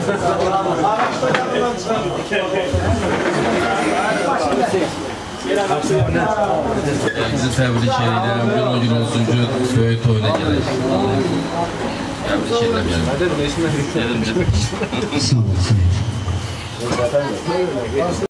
Bizi təbrik edirəm. Gün o gün olsun ki, böyük toyuna gələk. Təbrik edirəm. Sağ olsun.